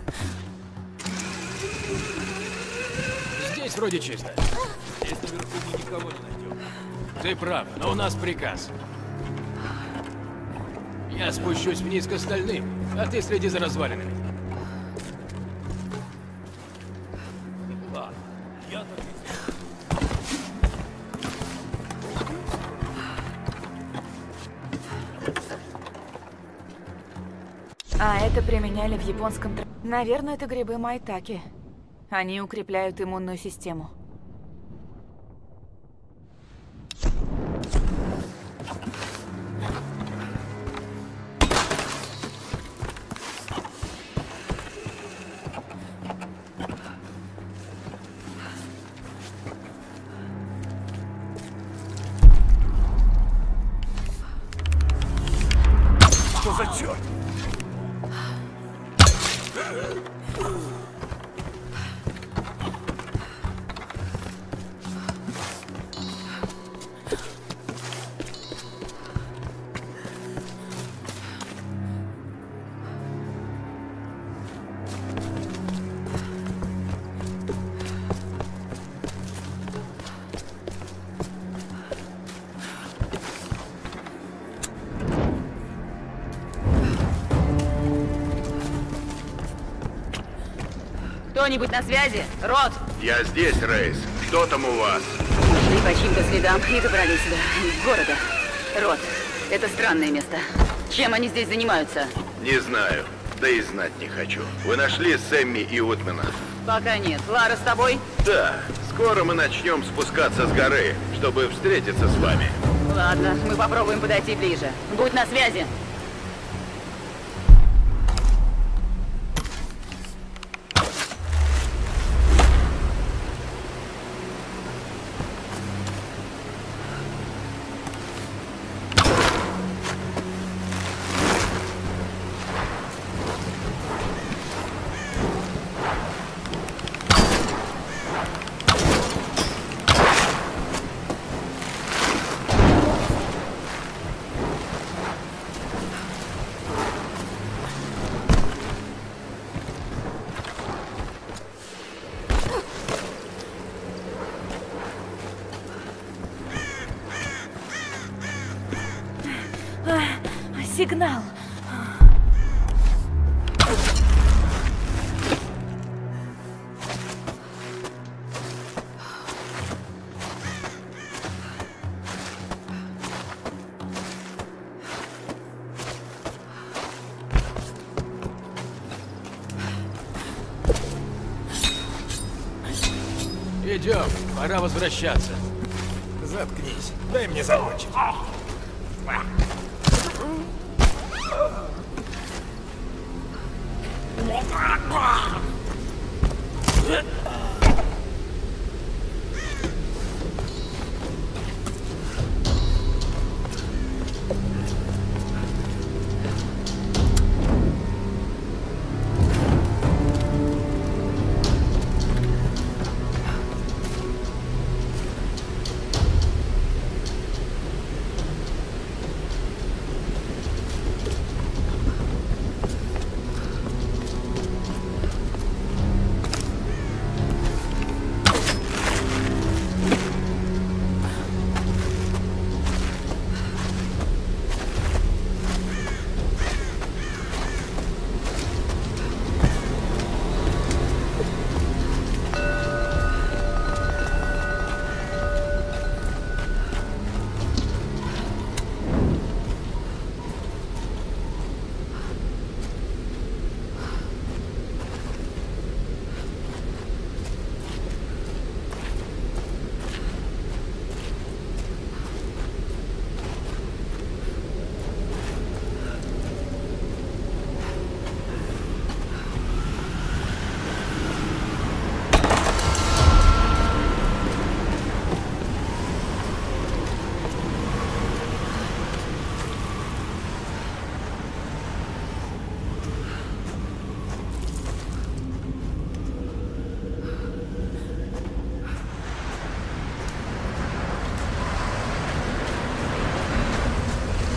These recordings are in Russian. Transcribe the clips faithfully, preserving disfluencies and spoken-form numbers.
Здесь вроде чисто. Здесь наверху мы никого не найдем. Ты прав, но у нас приказ. Я спущусь вниз к остальным, а ты следи за развалинами. Ладно, я так и А это применяли в японском... тр- Наверное, это грибы майтаки. Они укрепляют иммунную систему. Что за черт? Кто-нибудь на связи? Рот! Я здесь, Рейс. Что там у вас? Шли по чьим-то следам и добрались сюда, из города. Рот, это странное место. Чем они здесь занимаются? Не знаю. Да и знать не хочу. Вы нашли Сэмми и Утмена? Пока нет. Лара с тобой? Да. Скоро мы начнем спускаться с горы, чтобы встретиться с вами. Ладно, мы попробуем подойти ближе. Будь на связи. Сигнал. Идем, пора возвращаться. Заткнись, дай мне закончить.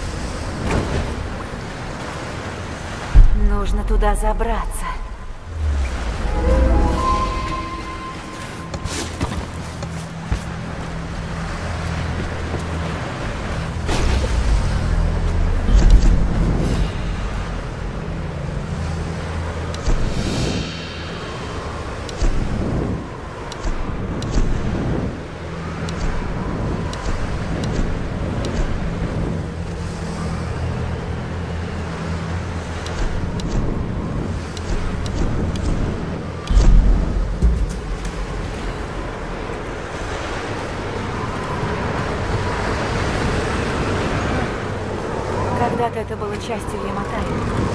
Нужно туда забраться. Когда-то это было частью Яматаи.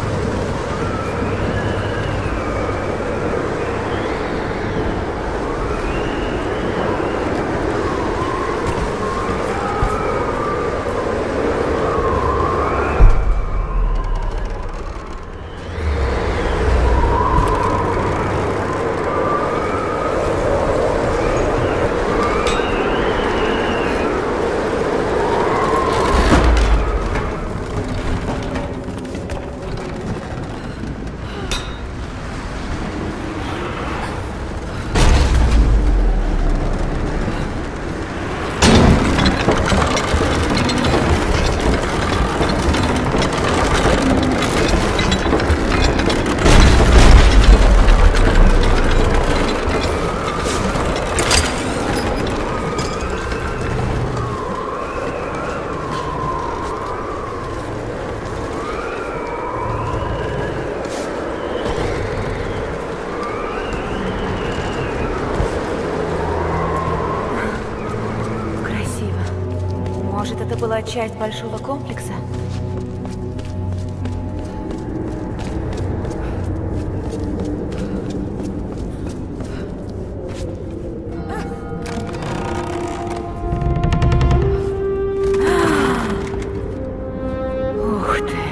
Может, это была часть большого комплекса? Ух ты!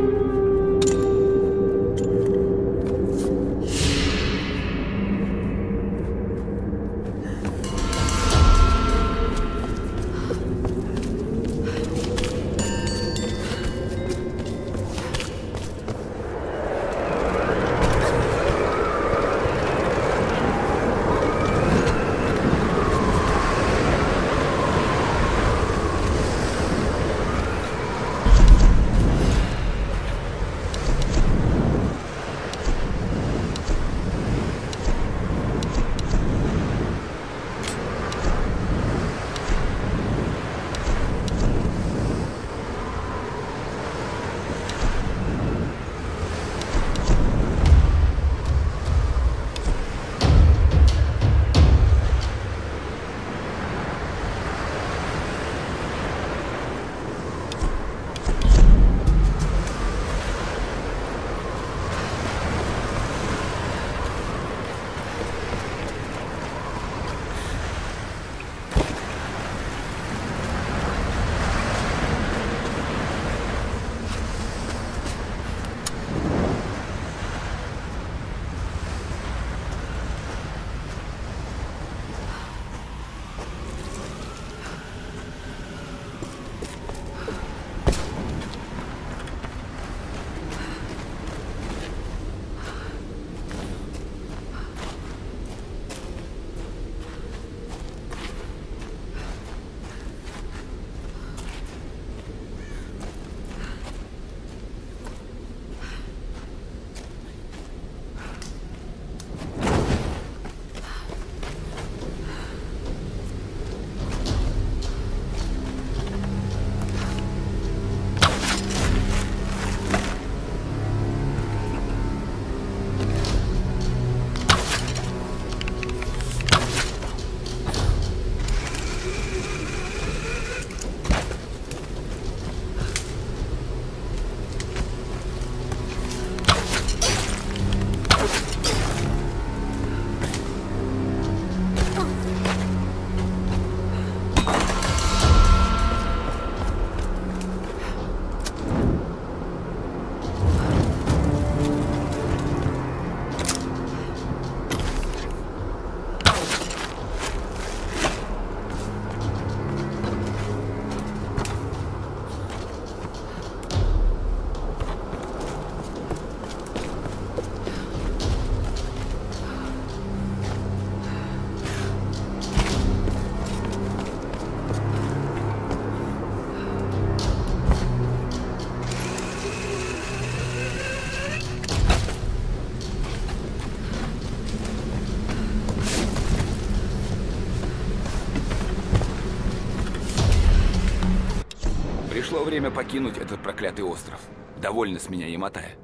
Пришло время покинуть этот проклятый остров. Довольно с меня, Яматая.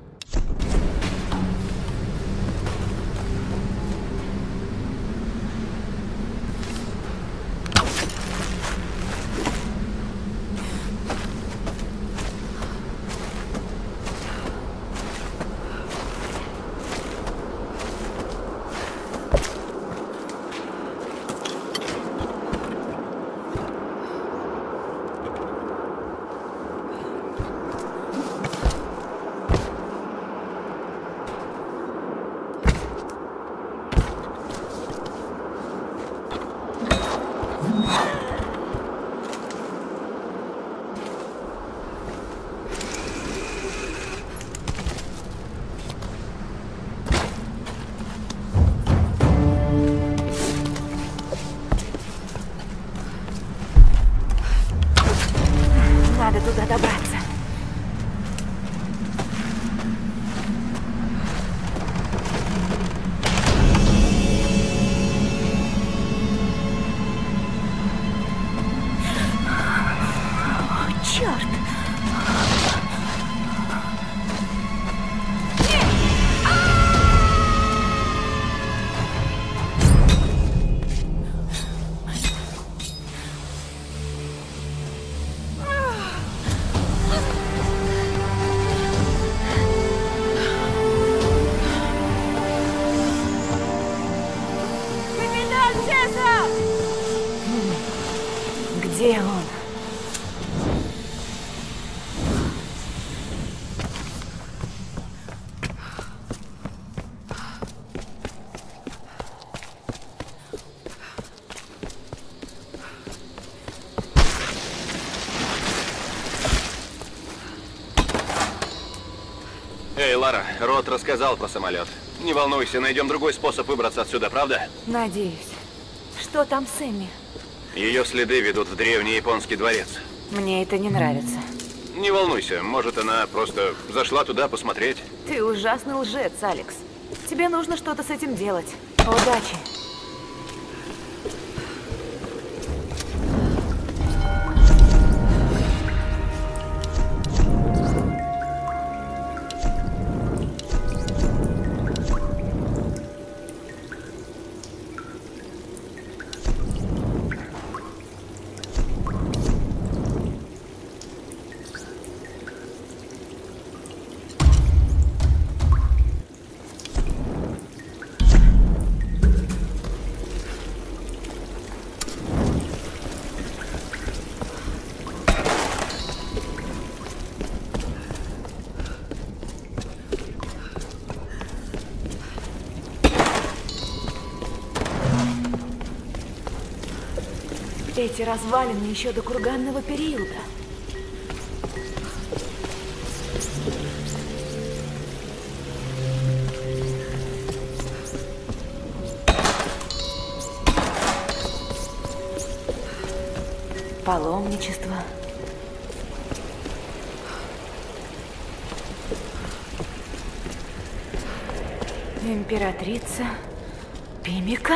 Эй, Лара, Рот рассказал про самолет. Не волнуйся, найдем другой способ выбраться отсюда, правда? Надеюсь. Что там с Эмми? Ее следы ведут в древний японский дворец. Мне это не нравится. Не волнуйся, может, она просто зашла туда посмотреть. Ты ужасный лжец, Алекс. Тебе нужно что-то с этим делать. Удачи. Эти развалины еще до курганного периода. Паломничество. Императрица Пимика.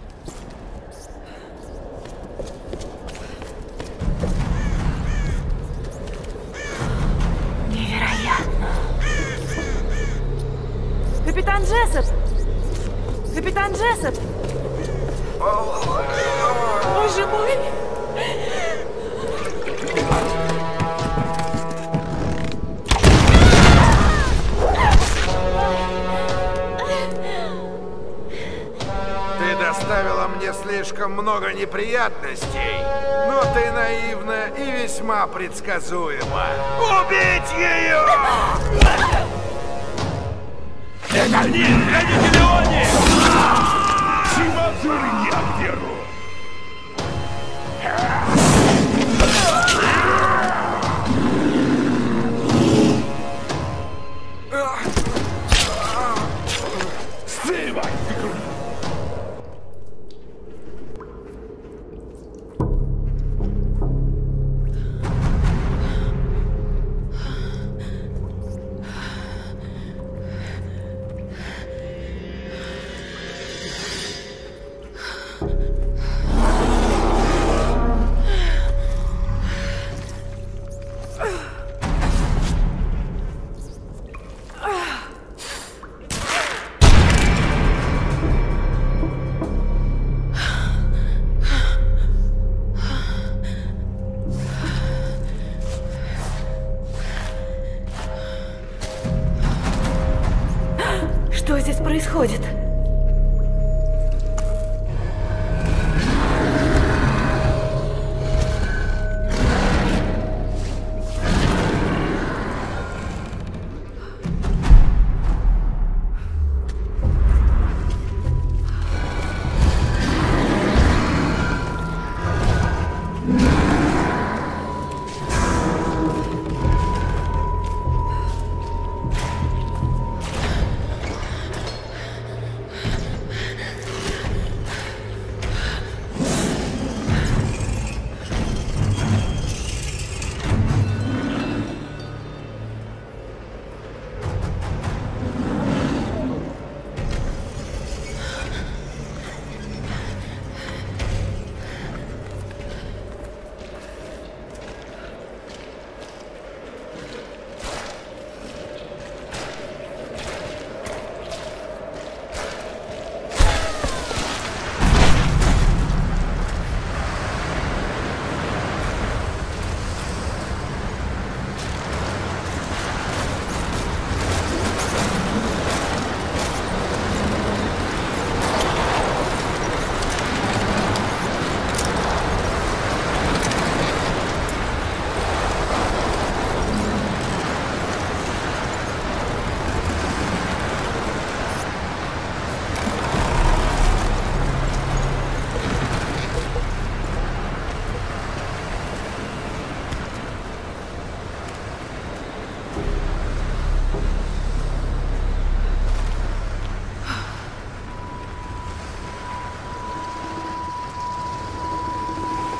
Капитан Джессоп! Капитан Джессоп! Боже мой! Ты доставила мне слишком много неприятностей, но ты наивна и весьма предсказуема. Убить ее! Это не Леони! Симадзуры не отберу! Сывай! Что здесь происходит?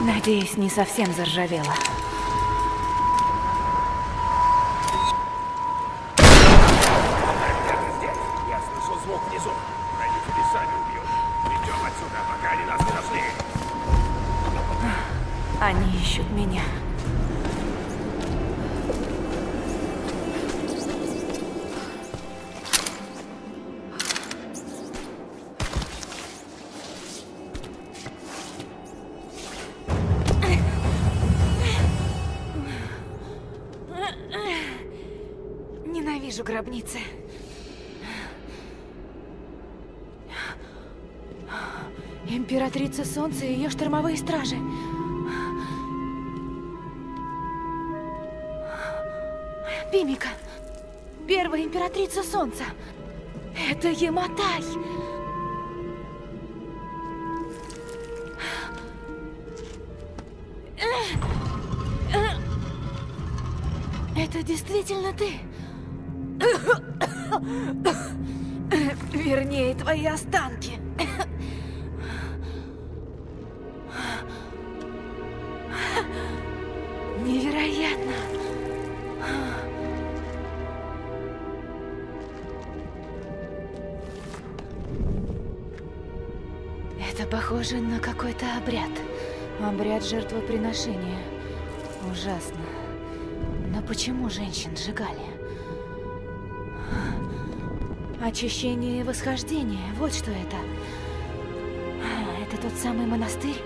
Надеюсь, не совсем заржавела. Где-то здесь. Я слышу звук внизу. Родители сами убьют. Идем отсюда, пока они нас не нашли. Они ищут меня. Ненавижу гробницы. Императрица Солнца и ее штормовые стражи. Пимика. Первая императрица Солнца. Это Яматай. Это действительно ты? Вернее, твои останки. Невероятно. Это похоже на какой-то обряд. Обряд жертвоприношения. Ужасно. Но почему женщин сжигали? Очищение и восхождение. Вот что это. Это тот самый монастырь?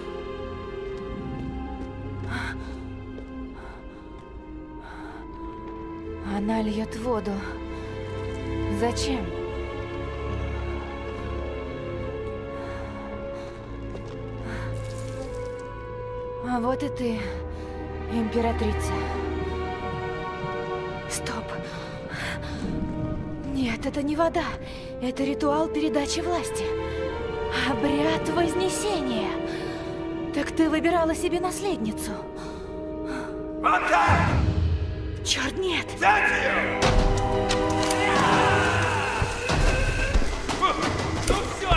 Она льет воду. Зачем? А вот и ты, императрица. Стоп. Нет, это не вода. Это ритуал передачи власти. Обряд Вознесения. Так ты выбирала себе наследницу. Вот так! Черт, нет! Взять ее! Ну все,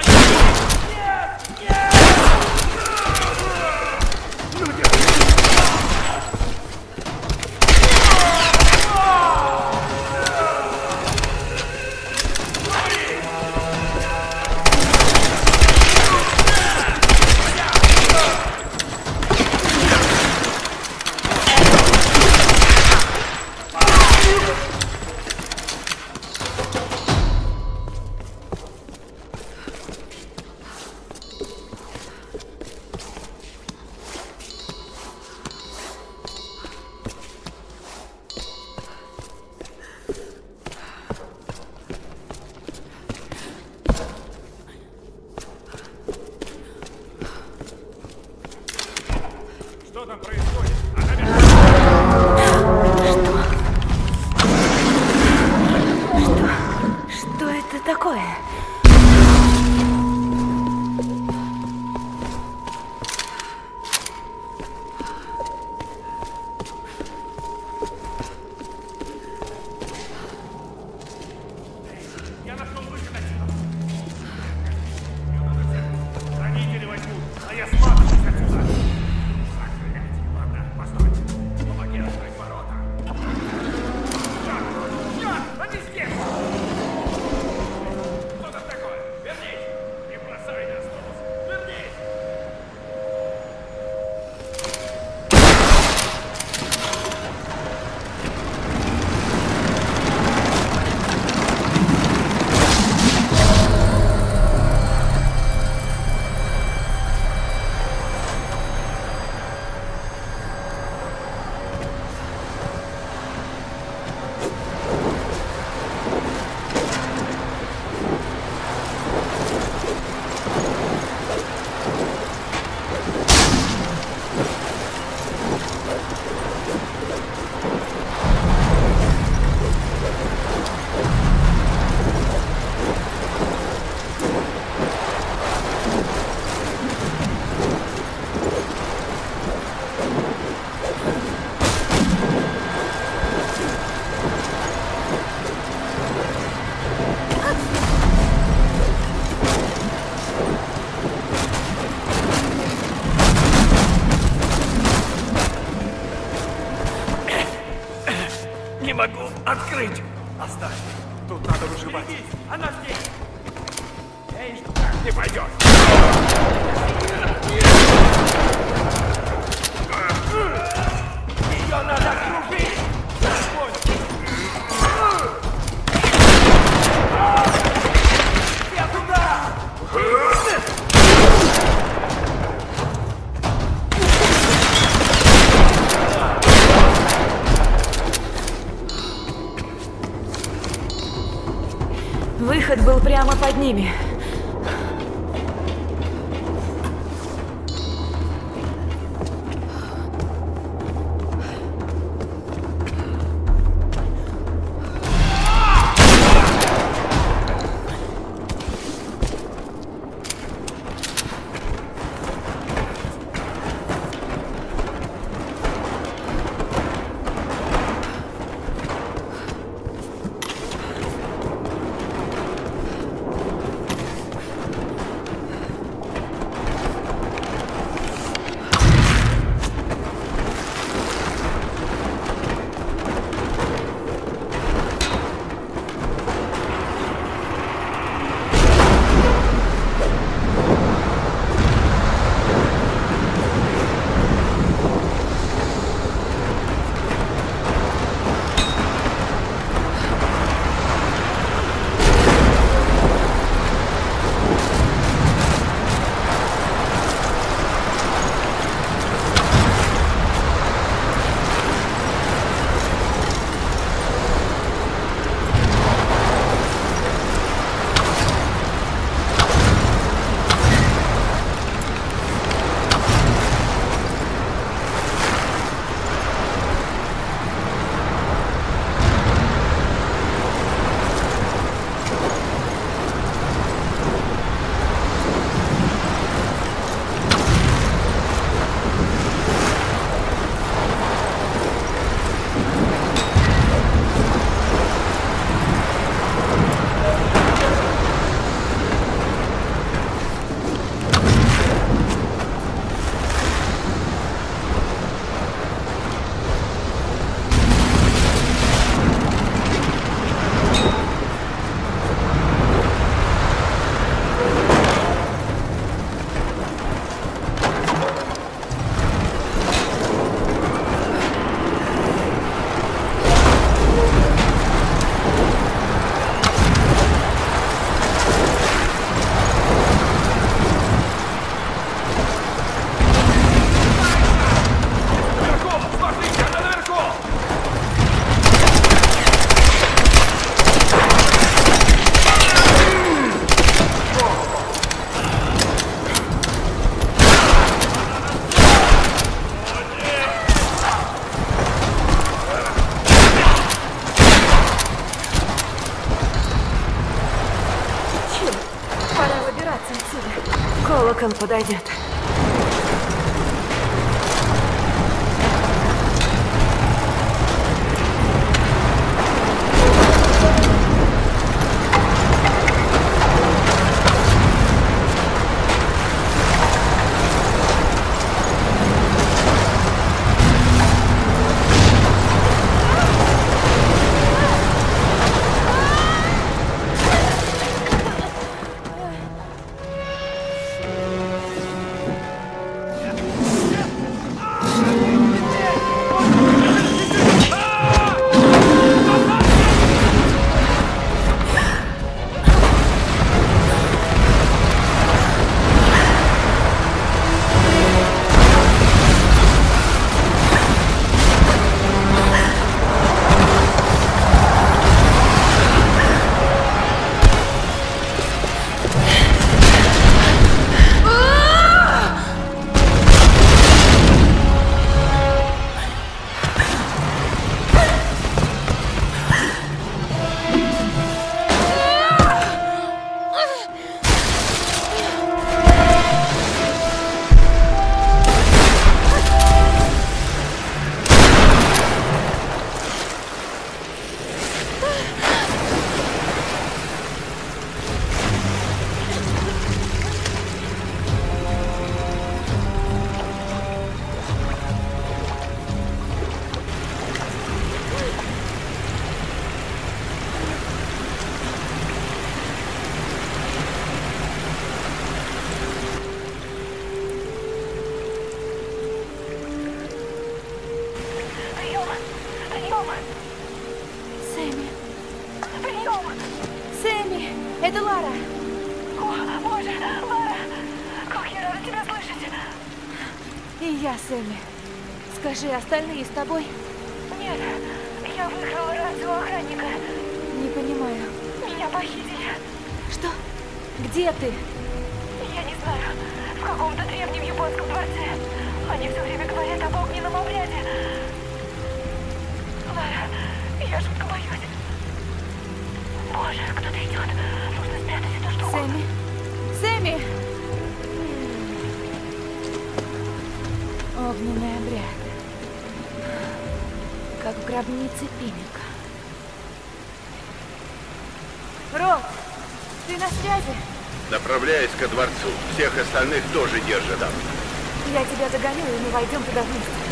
Что там происходит? Что это такое? Я нашел выход отсюда. Ее надо взять. Хранители возьмут, а я сматываюсь отсюда. Заклятие. Ладно, постойте. Помоги открыть ворота. Черт! Черт! Они здесь! Кто Открыть! Оставь! Тут надо выживать. Она здесь! Эй, так не пойдет! Ее надо окружить! Я туда! Выход был прямо под ними. Колокол подойдет. Это Лара. О, боже, Лара! Как я рада тебя слышать! И я, Сэмми. Скажи, остальные с тобой? Нет, я выиграла рацию охранника. Не понимаю. Меня похитили. Что? Где ты? Я не знаю, в каком-то древнем японском дворце. Они все время говорят об огненном обряде. Лара, я жутко боюсь. Боже, кто-то идет. Нужно спрятать эту штуку. Сэмми? Сэмми! Огненный обряд. Как в гробнице Пимика. Рот, ты на связи? Направляюсь ко дворцу. Всех остальных тоже держат там. Я тебя догоню, и мы войдем туда вместе.